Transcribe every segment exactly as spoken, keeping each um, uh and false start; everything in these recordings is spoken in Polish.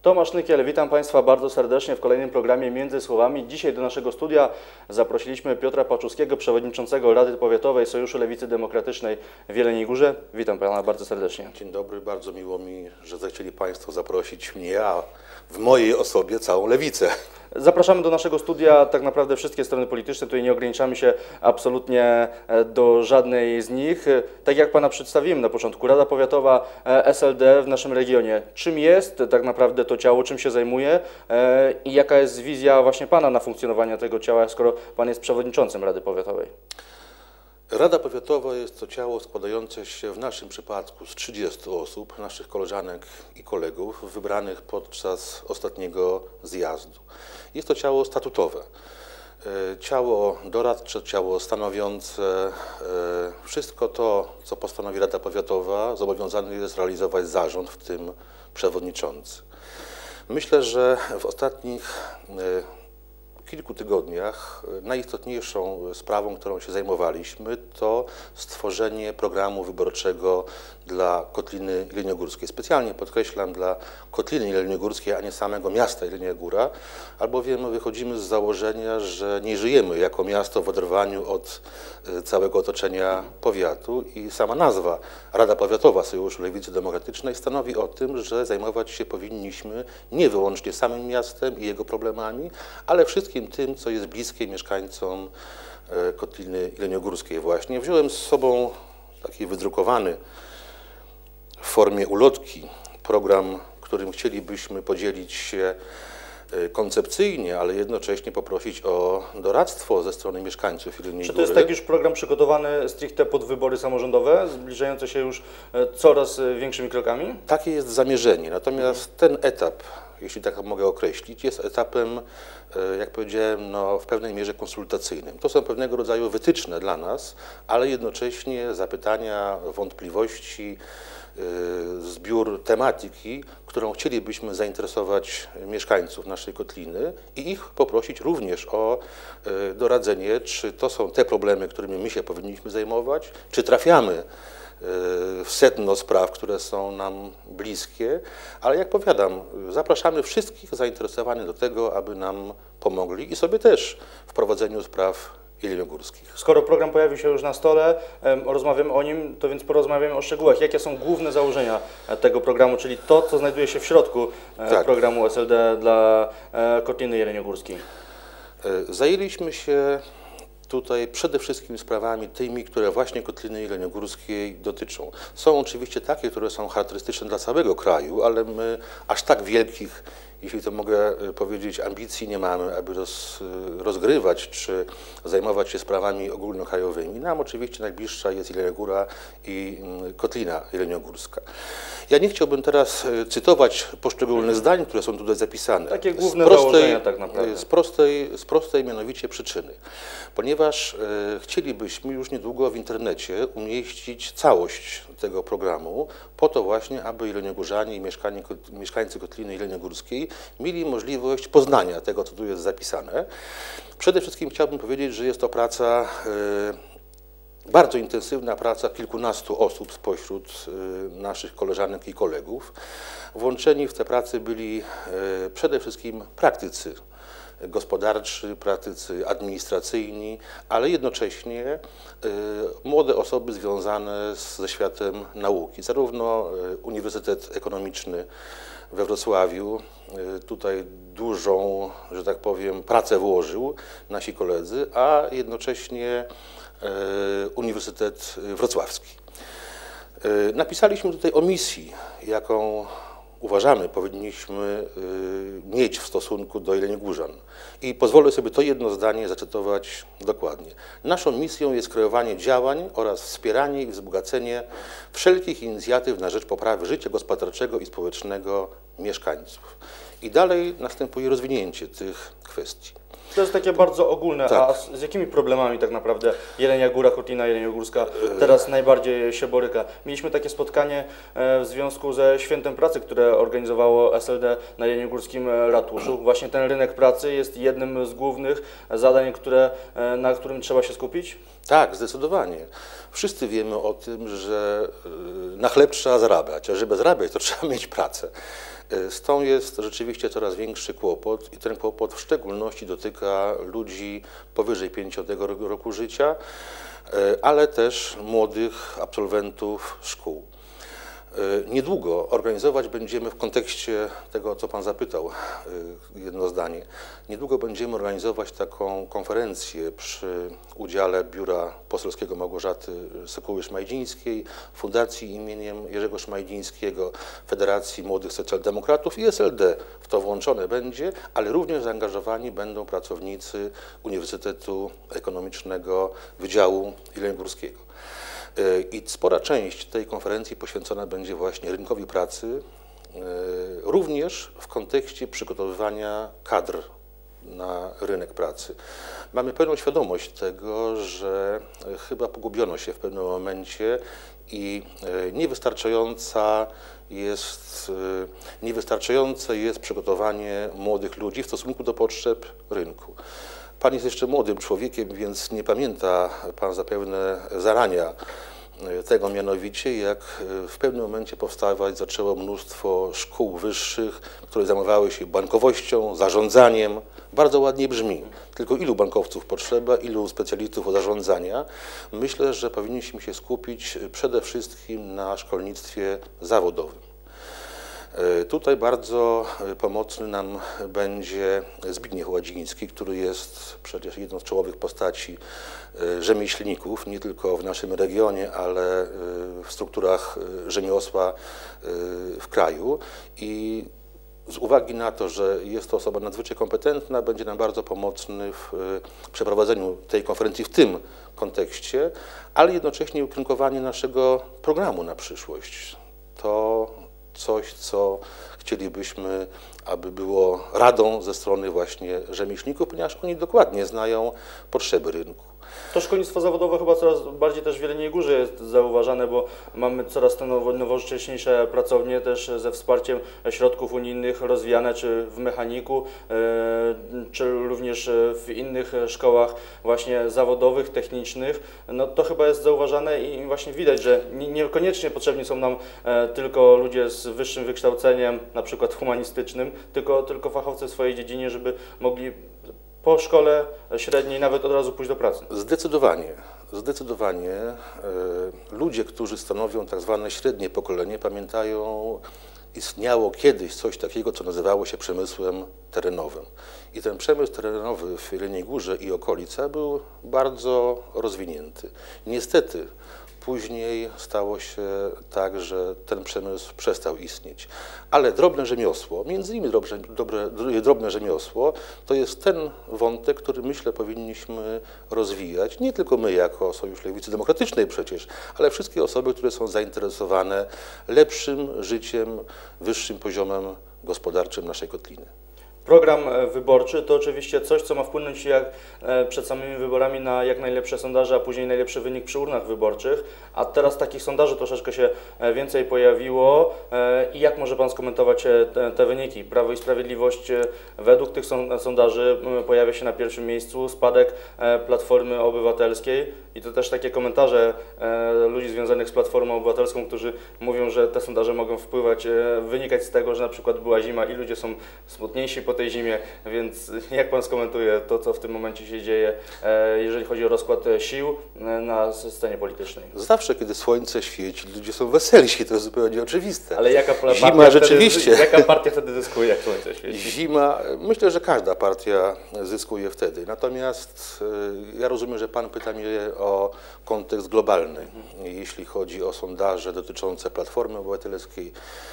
Tomasz Nykiel, witam Państwa bardzo serdecznie w kolejnym programie Między Słowami. Dzisiaj do naszego studia zaprosiliśmy Piotra Paczuskiego, przewodniczącego Rady Powiatowej Sojuszu Lewicy Demokratycznej w Jeleniej Górze. Witam Pana bardzo serdecznie. Dzień dobry, bardzo miło mi, że zechcieli Państwo zaprosić mnie, a w mojej osobie całą Lewicę. Zapraszamy do naszego studia tak naprawdę wszystkie strony polityczne, tutaj nie ograniczamy się absolutnie do żadnej z nich. Tak jak Pana przedstawiłem na początku, Rada Powiatowa S L D w naszym regionie. Czym jest tak naprawdę to ciało, czym się zajmuje i jaka jest wizja właśnie Pana na funkcjonowanie tego ciała, skoro Pan jest przewodniczącym Rady Powiatowej? Rada Powiatowa jest to ciało składające się w naszym przypadku z trzydziestu osób, naszych koleżanek i kolegów, wybranych podczas ostatniego zjazdu. Jest to ciało statutowe, ciało doradcze, ciało stanowiące. Wszystko to, co postanowi Rada Powiatowa, zobowiązany jest realizować zarząd, w tym przewodniczący. Myślę, że w ostatnich kilku tygodniach najistotniejszą sprawą, którą się zajmowaliśmy, to stworzenie programu wyborczego dla Kotliny Jeleniogórskiej. Specjalnie podkreślam dla Kotliny Jeleniogórskiej, a nie samego miasta Jelenia Góra, albowiem wychodzimy z założenia, że nie żyjemy jako miasto w oderwaniu od całego otoczenia powiatu i sama nazwa Rada Powiatowa Sojuszu Lewicy Demokratycznej stanowi o tym, że zajmować się powinniśmy nie wyłącznie samym miastem i jego problemami, ale wszystkim tym, co jest bliskie mieszkańcom Kotliny Jeleniogórskiej właśnie. Wziąłem z sobą taki wydrukowany w formie ulotki program, którym chcielibyśmy podzielić się koncepcyjnie, ale jednocześnie poprosić o doradztwo ze strony mieszkańców Jeleniej Góry. Czy to jest taki już program przygotowany stricte pod wybory samorządowe, zbliżające się już coraz większymi krokami? Takie jest zamierzenie, natomiast mhm. ten etap, jeśli tak mogę określić, jest etapem, jak powiedziałem, no, w pewnej mierze konsultacyjnym. To są pewnego rodzaju wytyczne dla nas, ale jednocześnie zapytania, wątpliwości, zbiór tematyki, którą chcielibyśmy zainteresować mieszkańców naszej kotliny i ich poprosić również o doradzenie, czy to są te problemy, którymi my się powinniśmy zajmować, czy trafiamy w sedno spraw, które są nam bliskie, ale jak powiadam, zapraszamy wszystkich zainteresowanych do tego, aby nam pomogli i sobie też w prowadzeniu spraw jeleniogórskich. Skoro program pojawił się już na stole, rozmawiamy o nim, to więc porozmawiamy o szczegółach. Jakie są główne założenia tego programu, czyli to, co znajduje się w środku tak. programu S L D dla Kotliny Jeleniogórskiej? Zajęliśmy się tutaj przede wszystkim sprawami tymi, które właśnie Kotliny Jeleniogórskiej dotyczą. Są oczywiście takie, które są charakterystyczne dla całego kraju, ale my aż tak wielkich, jeśli to mogę powiedzieć, ambicji nie mamy, aby roz, rozgrywać czy zajmować się sprawami ogólnokrajowymi. Nam oczywiście najbliższa jest Jelenia Góra i Kotlina Jeleniogórska. Ja nie chciałbym teraz cytować poszczególnych zdań, które są tutaj zapisane. Takie główne prostej, założenia tak naprawdę. Z prostej, z prostej mianowicie przyczyny. Ponieważ e, chcielibyśmy już niedługo w internecie umieścić całość tego programu, po to właśnie, aby jeleniogórzanie i mieszkańcy Kotliny Jeleniogórskiej mieli możliwość poznania tego, co tu jest zapisane. Przede wszystkim chciałbym powiedzieć, że jest to praca, e, bardzo intensywna praca kilkunastu osób spośród e, naszych koleżanek i kolegów. Włączeni w te prace byli e, przede wszystkim praktycy gospodarczy, praktycy administracyjni, ale jednocześnie y, młode osoby związane z, ze światem nauki. Zarówno y, Uniwersytet Ekonomiczny we Wrocławiu y, tutaj dużą, że tak powiem, pracę włożył nasi koledzy, a jednocześnie y, Uniwersytet Wrocławski. Y, napisaliśmy tutaj o misji, jaką uważamy, powinniśmy y, mieć w stosunku do jeleniogórzan. I pozwolę sobie to jedno zdanie zacytować dokładnie. Naszą misją jest kreowanie działań oraz wspieranie i wzbogacenie wszelkich inicjatyw na rzecz poprawy życia gospodarczego i społecznego mieszkańców. I dalej następuje rozwinięcie tych kwestii. To jest takie bardzo ogólne, tak. A z, z jakimi problemami tak naprawdę Jelenia Góra, Kotlina Jeleniogórska teraz najbardziej się boryka? Mieliśmy takie spotkanie w związku ze Świętem Pracy, które organizowało S L D na jeleniogórskim ratuszu. Właśnie ten rynek pracy jest jednym z głównych zadań, które, na którym trzeba się skupić? Tak, zdecydowanie. Wszyscy wiemy o tym, że na chleb trzeba zarabiać, a żeby zarabiać, to trzeba mieć pracę. Z tą jest rzeczywiście coraz większy kłopot i ten kłopot w szczególności dotyka ludzi powyżej pięćdziesiątego roku życia, ale też młodych absolwentów szkół. Niedługo organizować będziemy w kontekście tego, o co Pan zapytał, jedno zdanie. Niedługo będziemy organizować taką konferencję przy udziale Biura Poselskiego Małgorzaty Sekuły-Szmajdzińskiej, Fundacji imieniem Jerzego Szmajdzińskiego, Federacji Młodych Socjaldemokratów i S L D. W to włączone będzie, ale również zaangażowani będą pracownicy Uniwersytetu Ekonomicznego Wydziału Jeleniogórskiego. I spora część tej konferencji poświęcona będzie właśnie rynkowi pracy, również w kontekście przygotowywania kadr na rynek pracy. Mamy pełną świadomość tego, że chyba pogubiono się w pewnym momencie i niewystarczająca jest, niewystarczające jest przygotowanie młodych ludzi w stosunku do potrzeb rynku. Pan jest jeszcze młodym człowiekiem, więc nie pamięta Pan zapewne zarania tego, mianowicie jak w pewnym momencie powstawać zaczęło mnóstwo szkół wyższych, które zajmowały się bankowością, zarządzaniem. Bardzo ładnie brzmi. Tylko ilu bankowców potrzeba, ilu specjalistów od zarządzania? Myślę, że powinniśmy się skupić przede wszystkim na szkolnictwie zawodowym. Tutaj bardzo pomocny nam będzie Zbigniew Ładziński, który jest przecież jedną z czołowych postaci rzemieślników, nie tylko w naszym regionie, ale w strukturach rzemiosła w kraju. I z uwagi na to, że jest to osoba nadzwyczaj kompetentna, będzie nam bardzo pomocny w przeprowadzeniu tej konferencji w tym kontekście, ale jednocześnie ukierunkowanie naszego programu na przyszłość. To coś, co chcielibyśmy, aby było radą ze strony właśnie rzemieślników, ponieważ oni dokładnie znają potrzeby rynku. To szkolnictwo zawodowe chyba coraz bardziej też w Jeleniej Górze jest zauważane, bo mamy coraz to nowo, nowocześniejsze pracownie też ze wsparciem środków unijnych rozwijane, czy w mechaniku, czy również w innych szkołach właśnie zawodowych, technicznych. No to chyba jest zauważane i właśnie widać, że niekoniecznie potrzebni są nam tylko ludzie z wyższym wykształceniem, na przykład humanistycznym, tylko, tylko fachowcy w swojej dziedzinie, żeby mogli po szkole średniej nawet od razu pójść do pracy. Zdecydowanie, zdecydowanie. Ludzie, którzy stanowią tak zwane średnie pokolenie, pamiętają, istniało kiedyś coś takiego, co nazywało się przemysłem terenowym. I ten przemysł terenowy w Jeleniej Górze i okolica był bardzo rozwinięty. Niestety później stało się tak, że ten przemysł przestał istnieć. Ale drobne rzemiosło, między innymi drobne, dobre, drobne rzemiosło, to jest ten wątek, który myślę powinniśmy rozwijać. Nie tylko my jako Sojusz Lewicy Demokratycznej przecież, ale wszystkie osoby, które są zainteresowane lepszym życiem, wyższym poziomem gospodarczym naszej kotliny. Program wyborczy to oczywiście coś, co ma wpłynąć jak przed samymi wyborami na jak najlepsze sondaże, a później najlepszy wynik przy urnach wyborczych. A teraz takich sondaży troszeczkę się więcej pojawiło. I jak może Pan skomentować te, te wyniki? Prawo i Sprawiedliwość według tych sondaży pojawia się na pierwszym miejscu, spadek Platformy Obywatelskiej. I to też takie komentarze ludzi związanych z Platformą Obywatelską, którzy mówią, że te sondaże mogą wpływać, wynikać z tego, że na przykład była zima i ludzie są smutniejsi po tej zimie, więc jak Pan skomentuje to, co w tym momencie się dzieje, jeżeli chodzi o rozkład sił na scenie politycznej? Zawsze, kiedy słońce świeci, ludzie są weselsi, to jest zupełnie oczywiste. Ale jaka partia, Zima rzeczywiście. Wtedy, jaka partia wtedy zyskuje, jak słońce świeci? Zima, myślę, że każda partia zyskuje wtedy. Natomiast ja rozumiem, że Pan pyta mnie o kontekst globalny, mhm. jeśli chodzi o sondaże dotyczące Platformy Obywatelskiej,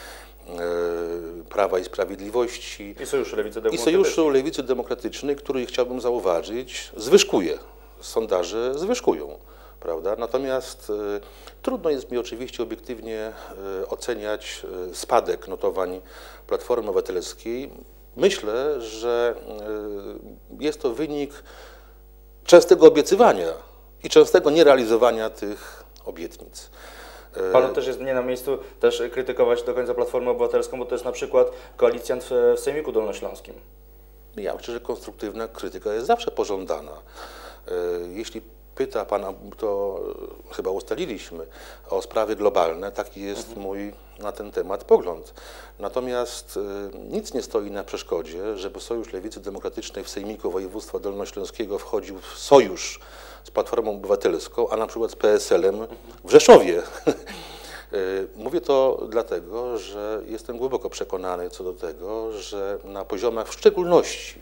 Prawa i Sprawiedliwości i Sojuszu Lewicy Demokratycznej, i Sojuszu Lewicy Demokratycznej, który chciałbym zauważyć, zwyżkuje. Sondaże zwyżkują, prawda? Natomiast y, trudno jest mi oczywiście obiektywnie y, oceniać y, spadek notowań Platformy Obywatelskiej. Myślę, że y, jest to wynik częstego obiecywania i częstego nierealizowania tych obietnic. Panu też jest nie na miejscu też krytykować do końca Platformę Obywatelską, bo to jest na przykład koalicjant w, w Sejmiku Dolnośląskim. Ja myślę, że konstruktywna krytyka jest zawsze pożądana. Jeśli pyta Pan, to chyba ustaliliśmy, o sprawy globalne, taki jest mhm. mój na ten temat pogląd. Natomiast y, nic nie stoi na przeszkodzie, żeby Sojusz Lewicy Demokratycznej w Sejmiku Województwa Dolnośląskiego wchodził w sojusz z Platformą Obywatelską, a na przykład z P S L-em w Rzeszowie. Mówię to dlatego, że jestem głęboko przekonany co do tego, że na poziomach w szczególności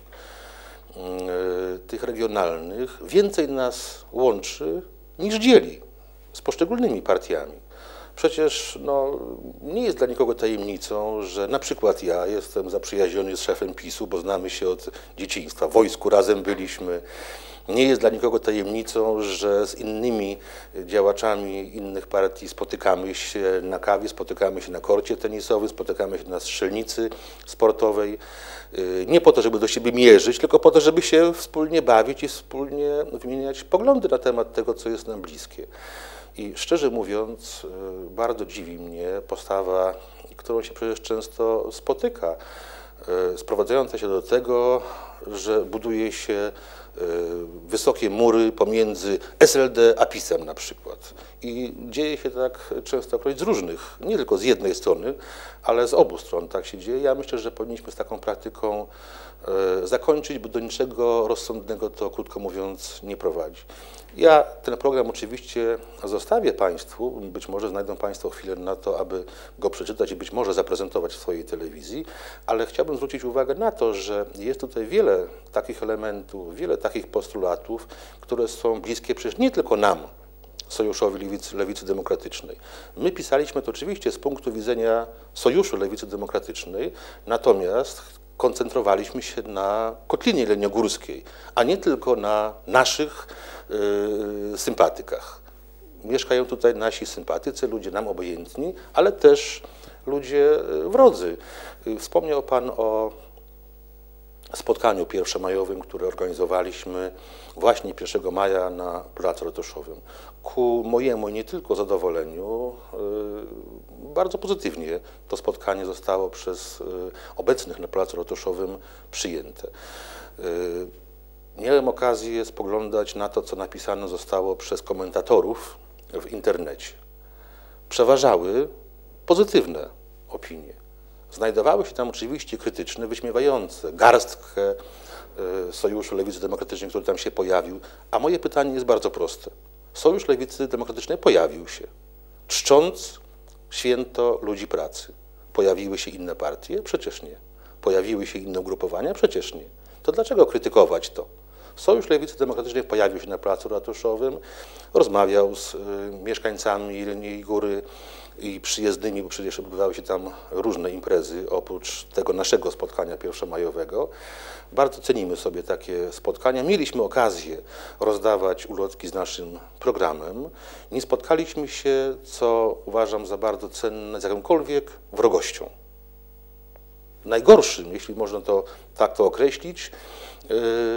tych regionalnych więcej nas łączy niż dzieli z poszczególnymi partiami. Przecież no, nie jest dla nikogo tajemnicą, że na przykład ja jestem zaprzyjaźniony z szefem PiSu, bo znamy się od dzieciństwa, w wojsku razem byliśmy. Nie jest dla nikogo tajemnicą, że z innymi działaczami innych partii spotykamy się na kawie, spotykamy się na korcie tenisowym, spotykamy się na strzelnicy sportowej. Nie po to, żeby do siebie mierzyć, tylko po to, żeby się wspólnie bawić i wspólnie wymieniać poglądy na temat tego, co jest nam bliskie. I szczerze mówiąc, bardzo dziwi mnie postawa, którą się przecież często spotyka, sprowadzająca się do tego, że buduje się wysokie mury pomiędzy S L D a PiS-em na przykład. I dzieje się tak częstokroć z różnych, nie tylko z jednej strony, ale z obu stron tak się dzieje. Ja myślę, że powinniśmy z taką praktyką zakończyć, bo do niczego rozsądnego to, krótko mówiąc, nie prowadzi. Ja ten program oczywiście zostawię Państwu, być może znajdą Państwo chwilę na to, aby go przeczytać i być może zaprezentować w swojej telewizji, ale chciałbym zwrócić uwagę na to, że jest tutaj wiele takich elementów, wiele takich postulatów, które są bliskie przecież nie tylko nam, Sojuszowi Lewicy, Lewicy Demokratycznej. My pisaliśmy to oczywiście z punktu widzenia Sojuszu Lewicy Demokratycznej, natomiast koncentrowaliśmy się na Kotlinie Jeleniogórskiej, a nie tylko na naszych y, sympatykach. Mieszkają tutaj nasi sympatycy, ludzie nam obojętni, ale też ludzie wrodzy. Wspomniał Pan o spotkaniu pierwszomajowym, które organizowaliśmy właśnie pierwszego maja na Placu Ratuszowym. Ku mojemu nie tylko zadowoleniu, yy, bardzo pozytywnie to spotkanie zostało przez yy, obecnych na Placu Ratuszowym przyjęte. Yy, miałem okazję spoglądać na to, co napisane zostało przez komentatorów w internecie. Przeważały pozytywne opinie. Znajdowały się tam oczywiście krytyczne, wyśmiewające garstkę Sojuszu Lewicy Demokratycznej, który tam się pojawił. A moje pytanie jest bardzo proste. Sojusz Lewicy Demokratycznej pojawił się, czcząc święto ludzi pracy. Pojawiły się inne partie? Przecież nie. Pojawiły się inne ugrupowania? Przecież nie. To dlaczego krytykować to? Sojusz Lewicy Demokratycznej pojawił się na Placu Ratuszowym, rozmawiał z y, mieszkańcami Jeleniej Góry i przyjezdnymi, bo przecież odbywały się tam różne imprezy oprócz tego naszego spotkania pierwszomajowego. Bardzo cenimy sobie takie spotkania. Mieliśmy okazję rozdawać ulotki z naszym programem. Nie spotkaliśmy się, co uważam za bardzo cenne, z jakąkolwiek wrogością. Najgorszym, jeśli można to tak to określić, yy,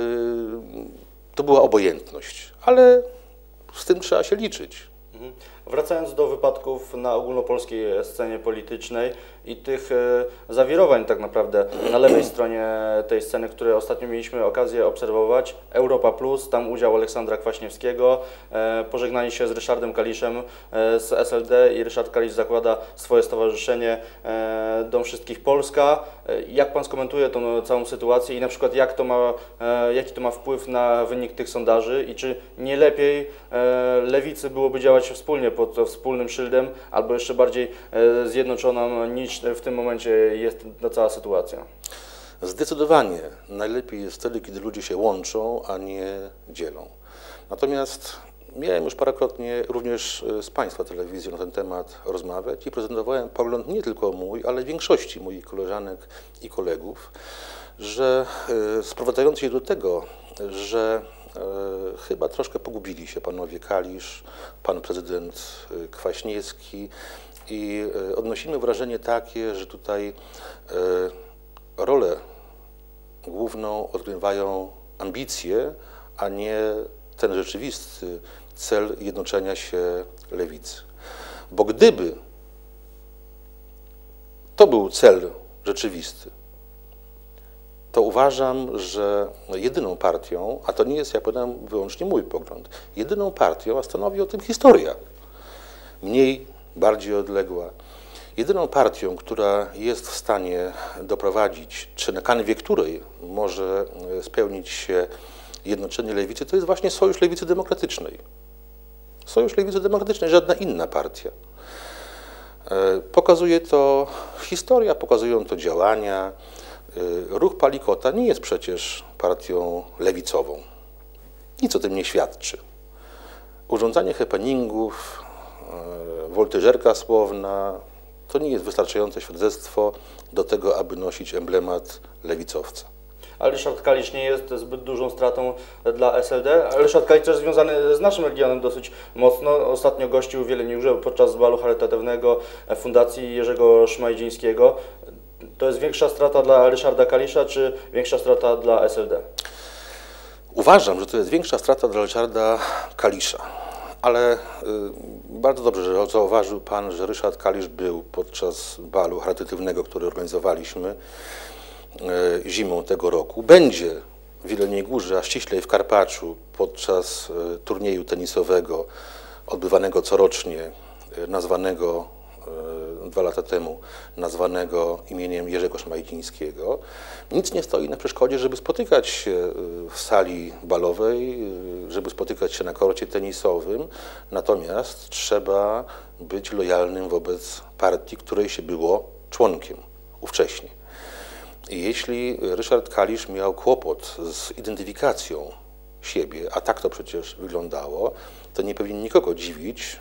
to była obojętność, ale z tym trzeba się liczyć. Mhm. Wracając do wypadków na ogólnopolskiej scenie politycznej i tych e, zawirowań tak naprawdę na lewej stronie tej sceny, które ostatnio mieliśmy okazję obserwować, Europa Plus, tam udział Aleksandra Kwaśniewskiego, e, pożegnanie się z Ryszardem Kaliszem e, z S L D i Ryszard Kalisz zakłada swoje stowarzyszenie e, Dom Wszystkich Polska. E, jak Pan skomentuje tą całą sytuację i na przykład jak to ma, e, jaki to ma wpływ na wynik tych sondaży i czy nie lepiej e, lewicy byłoby działać wspólnie pod wspólnym szyldem, albo jeszcze bardziej e, zjednoczoną niż w tym momencie jest ta cała sytuacja? Zdecydowanie najlepiej jest wtedy, kiedy ludzie się łączą, a nie dzielą. Natomiast miałem już parokrotnie również z Państwa telewizją na ten temat rozmawiać i prezentowałem pogląd nie tylko mój, ale większości moich koleżanek i kolegów, że e, sprowadzając się do tego, że E, chyba troszkę pogubili się panowie Kalisz, pan prezydent Kwaśniewski i e, odnosimy wrażenie takie, że tutaj e, rolę główną odgrywają ambicje, a nie ten rzeczywisty cel jednoczenia się lewicy. Bo gdyby to był cel rzeczywisty, to uważam, że jedyną partią, a to nie jest, jak powiedziałem, wyłącznie mój pogląd, jedyną partią, a stanowi o tym historia, mniej, bardziej odległa, jedyną partią, która jest w stanie doprowadzić, czy na kanwie której może spełnić się jednoczenie lewicy, to jest właśnie Sojusz Lewicy Demokratycznej. Sojusz Lewicy Demokratycznej, żadna inna partia. Pokazuje to historia, pokazują to działania. Ruch Palikota nie jest przecież partią lewicową. Nic o tym nie świadczy. Urządzanie happeningów, woltyżerka słowna, to nie jest wystarczające świadectwo do tego, aby nosić emblemat lewicowca. A Ryszard Kalisz nie jest zbyt dużą stratą dla S L D. Ryszard Kalisz też związany z naszym regionem dosyć mocno. Ostatnio gościł w Jeleniogórze podczas balu charytatywnego Fundacji Jerzego Szmajdzińskiego. To jest większa strata dla Ryszarda Kalisza, czy większa strata dla S L D? Uważam, że to jest większa strata dla Ryszarda Kalisza. Ale y, bardzo dobrze, że zauważył Pan, że Ryszard Kalisz był podczas balu charytatywnego, który organizowaliśmy y, zimą tego roku. Będzie w Jeleniej Górze, a ściślej w Karpaczu podczas y, turnieju tenisowego odbywanego corocznie, y, nazwanego y, dwa lata temu, nazwanego imieniem Jerzego Szmajdzińskiego. Nic nie stoi na przeszkodzie, żeby spotykać się w sali balowej, żeby spotykać się na korcie tenisowym, natomiast trzeba być lojalnym wobec partii, której się było członkiem ówcześnie. I jeśli Ryszard Kalisz miał kłopot z identyfikacją siebie, a tak to przecież wyglądało, to nie powinien nikogo dziwić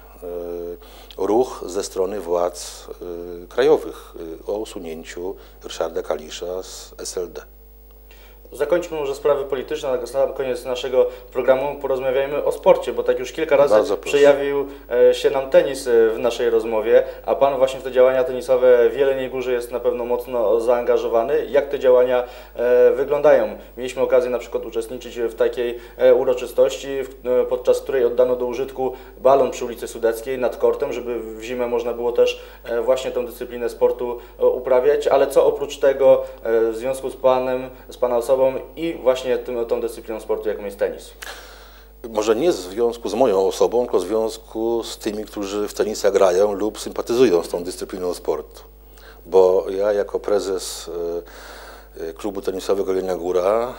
ruch ze strony władz krajowych o usunięciu Ryszarda Kalisza z S L D. Zakończmy może sprawy polityczne, na sam koniec naszego programu porozmawiajmy o sporcie, bo tak już kilka razy Bardzo proszę. przejawił się nam tenis w naszej rozmowie, a Pan właśnie w te działania tenisowe w Jeleniej Górze jest na pewno mocno zaangażowany. Jak te działania wyglądają? Mieliśmy okazję na przykład uczestniczyć w takiej uroczystości, podczas której oddano do użytku balon przy ulicy Sudeckiej nad kortem, żeby w zimę można było też właśnie tę dyscyplinę sportu uprawiać, ale co oprócz tego w związku z Panem, z Pana osobą i właśnie tym, tą dyscypliną sportu, jaką jest tenis? Może nie w związku z moją osobą, tylko w związku z tymi, którzy w tenisa grają lub sympatyzują z tą dyscypliną sportu. Bo ja jako prezes klubu tenisowego Jelenia Góra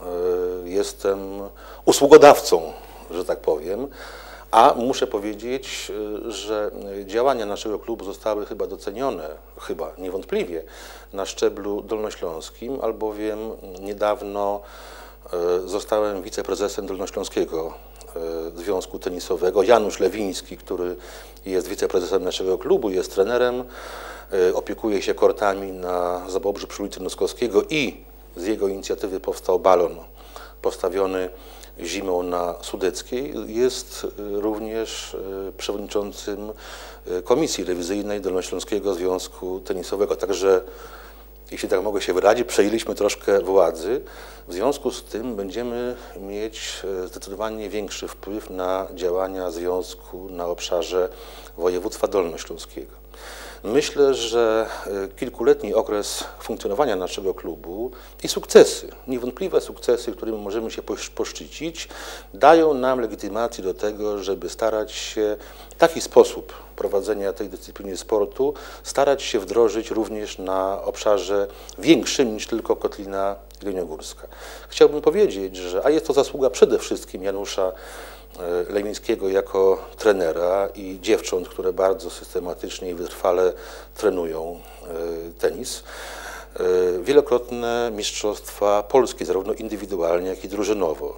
jestem usługodawcą, że tak powiem, a muszę powiedzieć, że działania naszego klubu zostały chyba docenione, chyba niewątpliwie, na szczeblu dolnośląskim, albowiem niedawno zostałem wiceprezesem Dolnośląskiego Związku Tenisowego. Janusz Lewiński, który jest wiceprezesem naszego klubu, jest trenerem, opiekuje się kortami na Zabobrzu przy ulicy Noskowskiego i z jego inicjatywy powstał balon postawiony zimą na Sudeckiej. Jest również przewodniczącym Komisji Rewizyjnej Dolnośląskiego Związku Tenisowego. Także, jeśli tak mogę się wyrazić, przejęliśmy troszkę władzy. W związku z tym będziemy mieć zdecydowanie większy wpływ na działania związku na obszarze województwa dolnośląskiego. Myślę, że kilkuletni okres funkcjonowania naszego klubu i sukcesy, niewątpliwe sukcesy, którymi możemy się poszczycić, dają nam legitymację do tego, żeby starać się taki sposób prowadzenia tej dyscypliny sportu, starać się wdrożyć również na obszarze większym niż tylko Kotlina Jeleniogórska. Chciałbym powiedzieć, że, a jest to zasługa przede wszystkim Janusza Lewińskiego jako trenera i dziewcząt, które bardzo systematycznie i wytrwale trenują tenis. Wielokrotne mistrzostwa polskie, zarówno indywidualnie, jak i drużynowo.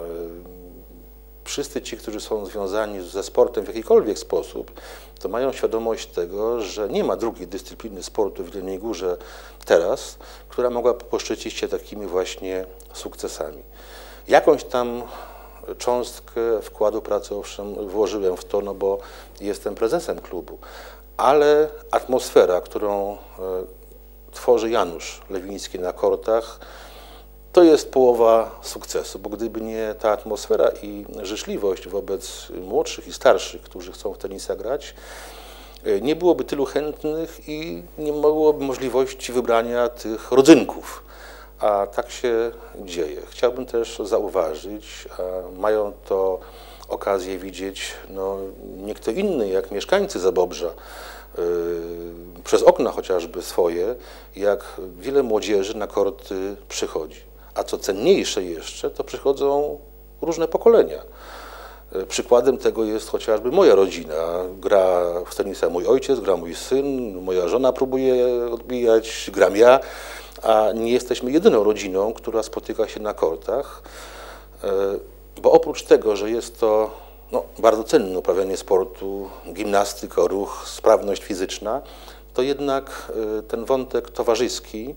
Wszyscy ci, którzy są związani ze sportem w jakikolwiek sposób, to mają świadomość tego, że nie ma drugiej dyscypliny sportu w Jeleniej Górze teraz, która mogła poszczycić się takimi właśnie sukcesami. Jakąś tam cząstkę wkładu pracy owszem włożyłem w to, no bo jestem prezesem klubu, ale atmosfera, którą tworzy Janusz Lewiński na kortach, to jest połowa sukcesu, bo gdyby nie ta atmosfera i życzliwość wobec młodszych i starszych, którzy chcą w tenisa grać, nie byłoby tylu chętnych i nie byłoby możliwości wybrania tych rodzynków. a tak się dzieje. Chciałbym też zauważyć, a mają to okazję widzieć no, nie kto inny jak mieszkańcy Zabobrza, yy, przez okna chociażby swoje, jak wiele młodzieży na korty przychodzi. A co cenniejsze jeszcze, to przychodzą różne pokolenia. Przykładem tego jest chociażby moja rodzina. Gra w tenisa mój ojciec, gra mój syn, moja żona próbuje odbijać, gram ja, a nie jesteśmy jedyną rodziną, która spotyka się na kortach, bo oprócz tego, że jest to no, bardzo cenne uprawianie sportu, gimnastyka, ruch, sprawność fizyczna, to jednak ten wątek towarzyski,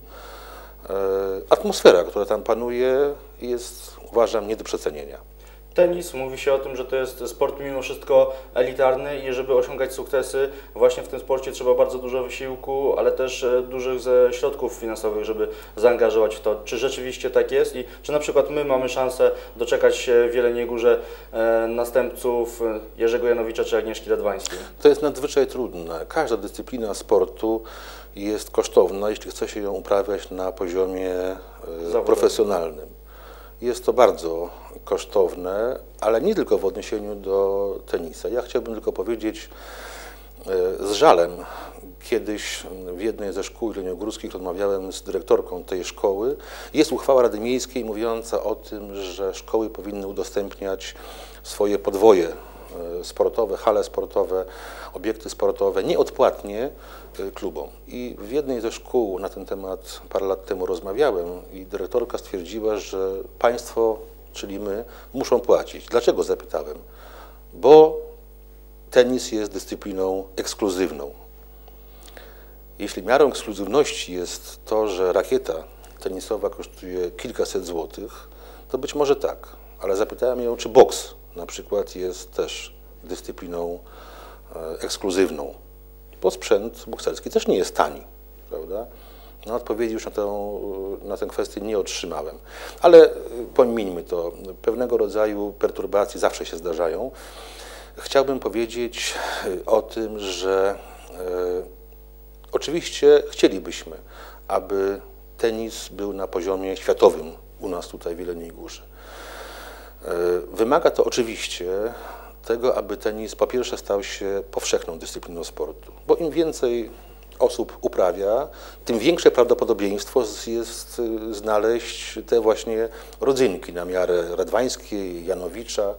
atmosfera, która tam panuje, jest, uważam, nie do przecenienia. Tenis, mówi się o tym, że to jest sport mimo wszystko elitarny i żeby osiągać sukcesy właśnie w tym sporcie trzeba bardzo dużo wysiłku, ale też dużych ze środków finansowych, żeby zaangażować w to. Czy rzeczywiście tak jest i czy na przykład my mamy szansę doczekać się w Jeleniej Górze e, następców Jerzego Janowicza czy Agnieszki Radwańskiej? To jest nadzwyczaj trudne. Każda dyscyplina sportu jest kosztowna, jeśli chce się ją uprawiać na poziomie e, profesjonalnym. Jest to bardzo kosztowne, ale nie tylko w odniesieniu do tenisa. Ja chciałbym tylko powiedzieć z żalem, kiedyś w jednej ze szkół jeleniogórskich rozmawiałem z dyrektorką tej szkoły. Jest uchwała Rady Miejskiej mówiąca o tym, że szkoły powinny udostępniać swoje podwoje sportowe, hale sportowe, obiekty sportowe nieodpłatnie klubom. I w jednej ze szkół na ten temat parę lat temu rozmawiałem i dyrektorka stwierdziła, że państwo, czyli my, muszą płacić. Dlaczego, zapytałem? Bo tenis jest dyscypliną ekskluzywną. Jeśli miarą ekskluzywności jest to, że rakieta tenisowa kosztuje kilkaset złotych, to być może tak, ale zapytałem ją, czy boks na przykład jest też dyscypliną ekskluzywną, bo sprzęt bokserski też nie jest tani, prawda? No, odpowiedzi już na tę, na tę kwestię nie otrzymałem, ale pomińmy to, pewnego rodzaju perturbacje zawsze się zdarzają. Chciałbym powiedzieć o tym, że e, oczywiście chcielibyśmy, aby tenis był na poziomie światowym u nas tutaj w Jeleniej Górze. Wymaga to oczywiście tego, aby tenis po pierwsze stał się powszechną dyscypliną sportu, bo im więcej osób uprawia, tym większe prawdopodobieństwo jest znaleźć te właśnie rodzynki na miarę Radwańskiej, Janowicza,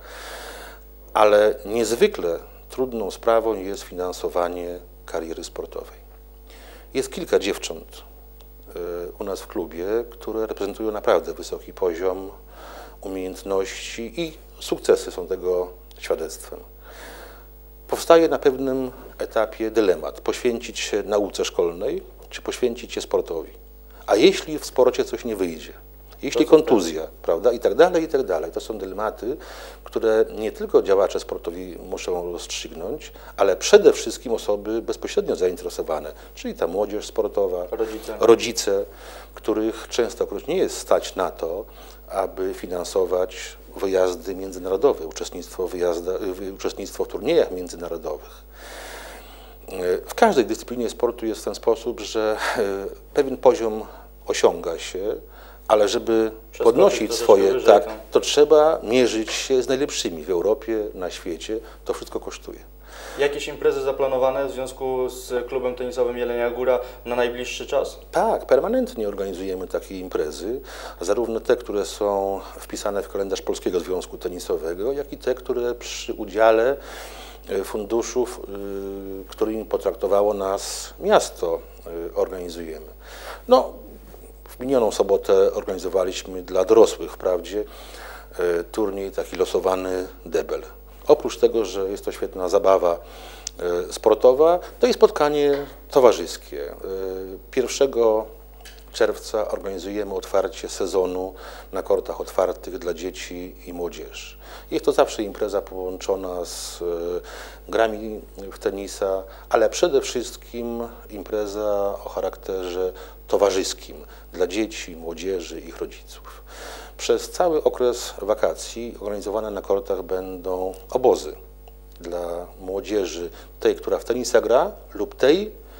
ale niezwykle trudną sprawą jest finansowanie kariery sportowej. Jest kilka dziewcząt u nas w klubie, które reprezentują naprawdę wysoki poziom umiejętności i sukcesy są tego świadectwem. Powstaje na pewnym etapie dylemat, poświęcić się nauce szkolnej, czy poświęcić się sportowi. A jeśli w sporcie coś nie wyjdzie, jeśli kontuzja, prawda, i tak dalej, i tak dalej. To są dylematy, które nie tylko działacze sportowi muszą rozstrzygnąć, ale przede wszystkim osoby bezpośrednio zainteresowane, czyli ta młodzież sportowa, rodzice, rodzice których częstokroć nie jest stać na to, aby finansować wyjazdy międzynarodowe, uczestnictwo, wyjazda, uczestnictwo w turniejach międzynarodowych. W każdej dyscyplinie sportu jest w ten sposób, że pewien poziom osiąga się, ale żeby podnosić swoje, tak, to trzeba mierzyć się z najlepszymi w Europie, na świecie. To wszystko kosztuje. Jakieś imprezy zaplanowane w związku z klubem tenisowym Jelenia Góra na najbliższy czas? Tak, permanentnie organizujemy takie imprezy, zarówno te, które są wpisane w kalendarz Polskiego Związku Tenisowego, jak i te, które przy udziale funduszów, którymi potraktowało nas miasto, organizujemy. No, w minioną sobotę organizowaliśmy dla dorosłych wprawdzie turniej taki losowany debel. Oprócz tego, że jest to świetna zabawa sportowa, to i spotkanie towarzyskie. pierwszego czerwca organizujemy otwarcie sezonu na kortach otwartych dla dzieci i młodzieży. Jest to zawsze impreza połączona z grami w tenisa, ale przede wszystkim impreza o charakterze towarzyskim dla dzieci, młodzieży i ich rodziców. Przez cały okres wakacji organizowane na kortach będą obozy dla młodzieży, tej, która w tenisa gra, lub tej,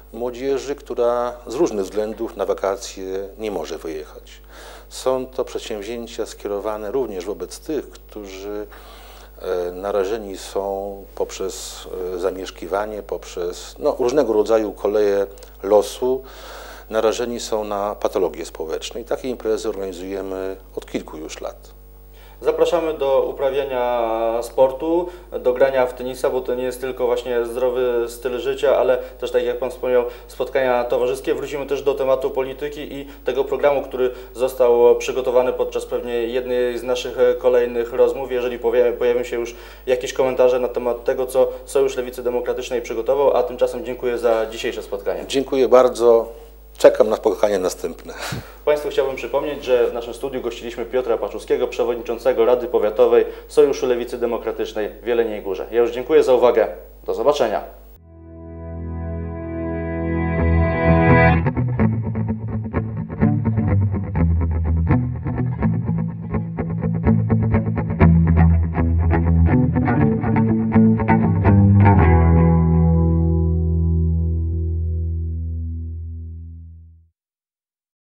młodzieży, która z różnych względów na wakacje nie może wyjechać. Są to przedsięwzięcia skierowane również wobec tych, którzy narażeni są poprzez zamieszkiwanie, poprzez no, różnego rodzaju koleje losu, narażeni są na patologie społeczne i takie imprezy organizujemy od kilku już lat. Zapraszamy do uprawiania sportu, do grania w tenisa, bo to nie jest tylko właśnie zdrowy styl życia, ale też, tak jak Pan wspomniał, spotkania towarzyskie. Wrócimy też do tematu polityki i tego programu, który został przygotowany podczas pewnie jednej z naszych kolejnych rozmów. Jeżeli pojawią się już jakieś komentarze na temat tego, co Sojusz Lewicy Demokratycznej przygotował, a tymczasem dziękuję za dzisiejsze spotkanie. Dziękuję bardzo. Czekam na spotkanie następne. Państwu chciałbym przypomnieć, że w naszym studiu gościliśmy Piotra Paczuskiego, przewodniczącego Rady Powiatowej Sojuszu Lewicy Demokratycznej w Jeleniej Górze. Ja już dziękuję za uwagę. Do zobaczenia.